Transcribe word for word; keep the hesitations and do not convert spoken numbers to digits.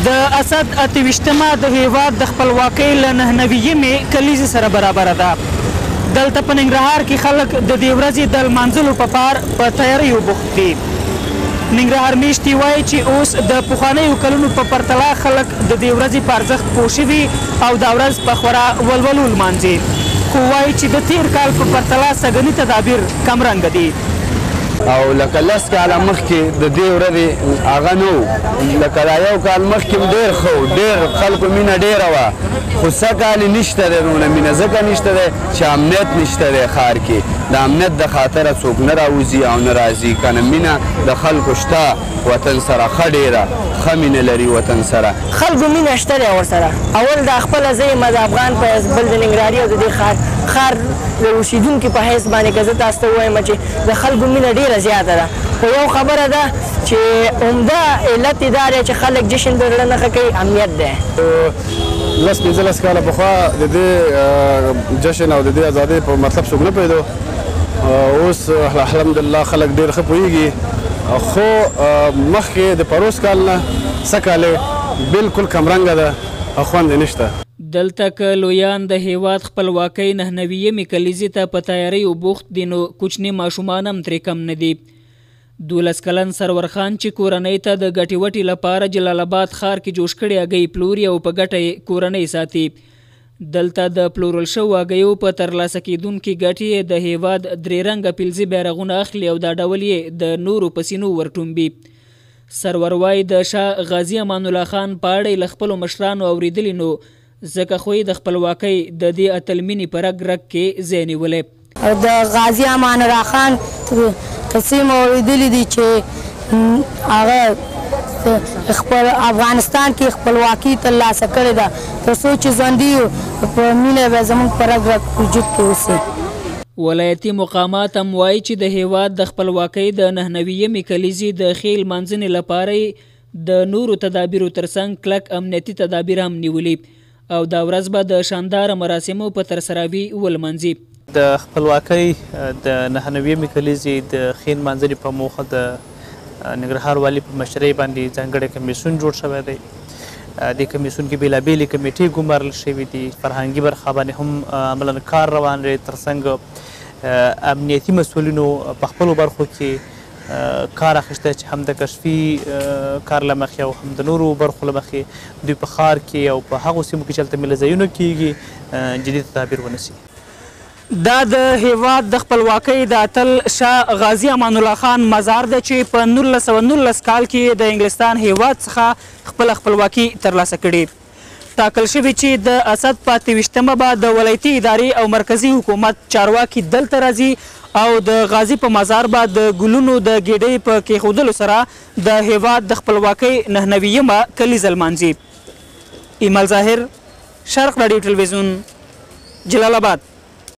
د اسد اته ویشتمه د هیواد د خپلواکۍ له نهه نویمې کلیزې سره برابره ده. دلته په ننګرهار کې خلک د دې ورځې د لمانځلو په پار په تیاریو بوخت دي. ننګرهار میشتي وایي چې اوس د پخوانیو کلونو په پرتله خلک د دې ورځې په ارزښت پوه شوي او دا ورځ په خورا ولولو لمانځي، خو وایي چې د تېر کال په پرتله سږني تدابیر کمرنګه دي. او لکه لس کاله مخکې د دې ورځې هغه نه و، لکه دا یو کال مخکې م ډېر ښه و، ډېر خلکو مینه ډېره وه، خو څه کال یې نشته دی نونه مینه ځکه نشته دی چې امنیت نشته دی ښار کې. د امنیت د خاطره څوک نه راوځي او نه راځي، که نه مینه د خلکو شته وطن سره ښه ډېره ښه مینه لري وطن سره. خلکو مینه شته دی ورسره. اول دا خپله زه یم د افغان په حیث، بل د ننګرهاري او د دې ښار ښار د اوسېدونکي په حیث باندې که زه تاسو ته ووایم چې د خلکو مینه ډېره زیاته ده. خو یو خبره ده چې عمده علت یې دا دی چې خلک جشن د زړه نښه کوي، امنیت دی. لس پنځلس کاله پخوا د دې جشن او د دې ازادۍ په مطلب څوک نه پوهېدو. اوس الحمدلله خلک ډېر ښه پوهېږي، خو مخکې د پروس کال نه څه کالې بالکل کمرنګه ده او خوند یې نشته. دلته که لویان د هیواد خپلواکۍ نهه نویمې کلیزې ته په تیاریو بوخت دي، نو کوچني ماشومان هم ترې کم نه دي. دولس کلن سرور خان چې کورنۍ ته د ګټې وټې لپاره جلال آباد ښار کې جوړ کړي هګۍ پلوري او په ګټه یې کورنۍ ساتي. دلته د پلورل شوو هګیو په ترلاسه کیدونکي ګټې د هیواد درې رنګه فلزي بیرغونه اخلي او دا ډول یې د نورو په سینو ورټومبي. سرور وایي د شاه غازي امان الله خان په اړه یې له خپلو مشرانو اورېدلي، نو ځکه خو یې د خپلواکۍ د دې اتلمینې په رګ رګ کې ځای نیولی. د غازي امان الله خان قصې مو اورېدلي دي چې هغه خپل افغانستان کې خپلواکي ترلاسه کړې ده، تر څو چې ژوندي یو په مینه به زموږ په رګ رګ وجود کې اوسي. ولایتي مقامات هم وایي چې د هیواد د خپلواکۍ د نهه نویمې کلیزې د ښې لمانځنې لپاره د نورو تدابیرو ترڅنګ کلک امنیتي تدابیر هم نیولي او دا ورځ به د شانداره مراسمو په ترسروي ولمانځي. د خپلواکۍ د نهه نویمې کلیزې د ښې لمانځنې په موخه د ننګرهار والي په مشرۍ باندې ځانګړی کمیسیون جوړ شوی دی. د کمیسیون کې بېلابېلې کمیټې ګمارل شوي دي، فرهنګي برخه باندې هم عملاً کار روان دی، ترڅنګ امنیتي مسؤلینو په خپلو برخو کې کار اخیستی چې هم د کشفي کار له مخې او هم د نورو برخو له مخې دوی په ښار کې او په هغو سیمو کې چې هلته میله ځایونه کیږي جدي تدابیر ونیسي. دا د هیواد د خپلواکۍ د اتل شاه غازي امان الله خان مزار ده چې په نولس سوه نولس کال کې د انګلستان هیواد څخه خپله خپلواکي ترلاسه کړې. ټاکل شوي چې د اسد په اته ویشتمه به د ولایتي ادارې او مرکزي حکومت چارواکي دلته راځي او د غازي په مزار به د ګلونو د ګېډۍ په کېښودلو سره د هیواد د خپلواکۍ نهه نویمه کلیزه لمانځي. ایمل ظاهر، شرق راډیو ټلویزیون، جلال آباد.